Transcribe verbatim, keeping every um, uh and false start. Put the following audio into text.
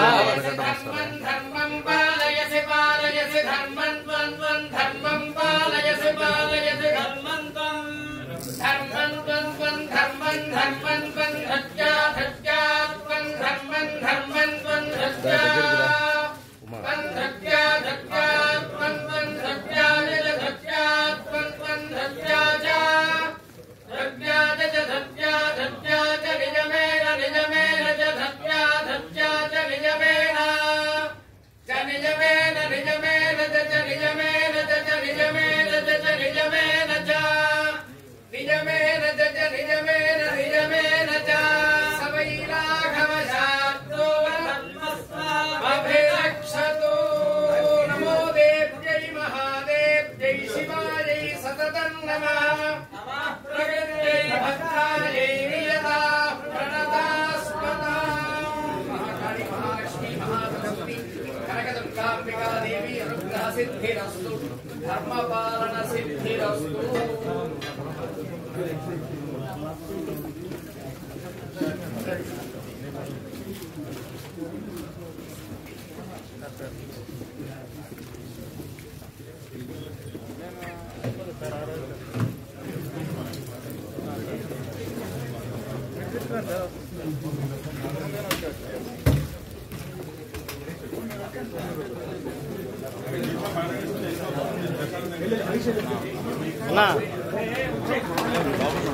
धर्मं पालयसि पालयसि धर्मं त्वं त्वं धर्मं पालयसि पालयसि धर्मं त्वं धर्मं त्वं त्वं धर्मं धर्मं त्वं धत्या धत्या त्वं धर्मं धर्मं त्वं धत्या त्वं धत्या धत्या त्वं त्वं धत्या धत्या त्वं त्वं धत्या धत्या च धत्या धत्या च निजमेन निजमेन च धत्या धत्या च निजमेन च निजमेन निजमेन च निजमेन च निजमेन च निजमेन च निजमेन च निजमेन निजमेन च सवै राघवशास्त्रो अभिरक्षतु नमो देव्यै महादेव्यै शिवायै सततं नमः प्रगते भक्तायै नियता प्रणतास्पदा महाकाली महालक्ष्मी महासरस्वती कनकदुर्गाम्बिका देवी अनुग्रह सिद्धिरस्तु धर्मपालन सिद्धिरस्तु అన్నా